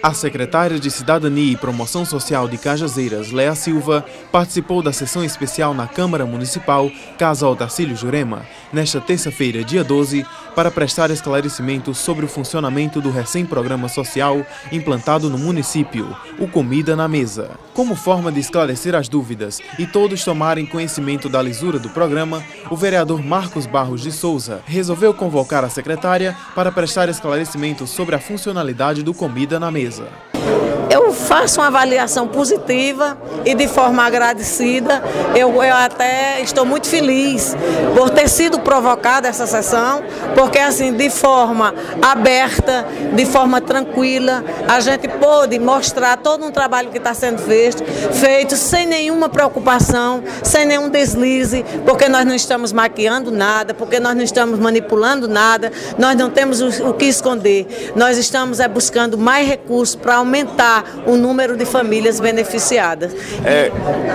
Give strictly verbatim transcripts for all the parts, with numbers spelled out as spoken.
A secretária de Cidadania e Promoção Social de Cajazeiras, Léa Silva, participou da sessão especial na Câmara Municipal, Casa Otacílio Jurema, nesta terça-feira, dia doze, para prestar esclarecimentos sobre o funcionamento do recém-programa social implantado no município, o Comida na Mesa. Como forma de esclarecer as dúvidas e todos tomarem conhecimento da lisura do programa, o vereador Marcos Barros de Souza resolveu convocar a secretária para prestar esclarecimentos sobre a funcionalidade do Comida na Mesa. Eu faço uma avaliação positiva e de forma agradecida. Eu, eu até estou muito feliz por ter sido provocada essa sessão, porque assim, de forma aberta, de forma tranquila, a gente pôde mostrar todo um trabalho que está sendo feito, feito sem nenhuma preocupação, sem nenhum deslize, porque nós não estamos maquiando nada, porque nós não estamos manipulando nada, nós não temos o, o que esconder. Nós estamos é, buscando mais recursos para aumentar o número de famílias beneficiadas. É.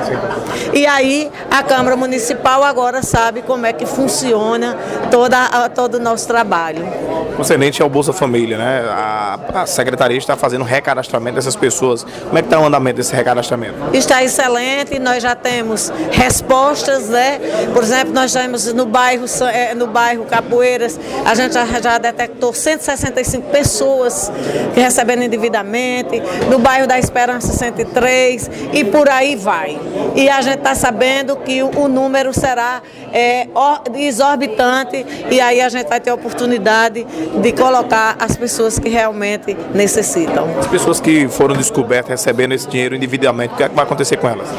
E aí a Câmara Municipal agora sabe como é que funciona toda, todo o nosso trabalho. Concernente ao Bolsa Família, né? A, a Secretaria está fazendo recadastramento dessas pessoas. Como é que está o andamento desse recadastramento? Está excelente, nós já temos respostas, né? Por exemplo, nós temos no bairro, no bairro Capoeiras, a gente já, já detectou cento e sessenta e cinco pessoas que recebendo indevidamente, no bairro da Esperança cento e três e por aí vai. E a gente está sabendo que o, o número será é, exorbitante e aí a gente vai ter a oportunidade de colocar as pessoas que realmente necessitam. As pessoas que foram descobertas recebendo esse dinheiro individualmente, o que é que vai acontecer com elas?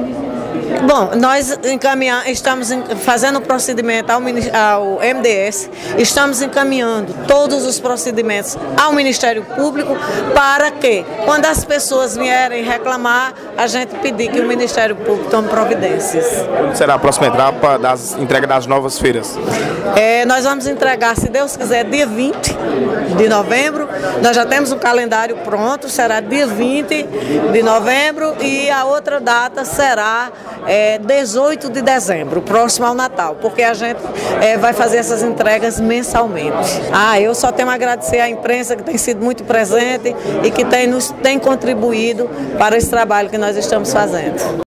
Bom, nós encaminhamos, estamos fazendo o procedimento ao, ao M D S, estamos encaminhando todos os procedimentos ao Ministério Público para que, quando as pessoas vierem reclamar, a gente pedir que o Ministério Público tome providências. Quando será a próxima etapa das entrega das novas feiras? É, nós vamos entregar, se Deus quiser, dia vinte de novembro. Nós já temos um calendário pronto, será dia vinte de novembro e a outra data será É, dezoito de dezembro, próximo ao Natal, porque a gente é, vai fazer essas entregas mensalmente. Ah, eu só tenho a agradecer à imprensa que tem sido muito presente e que tem, nos, tem contribuído para esse trabalho que nós estamos fazendo.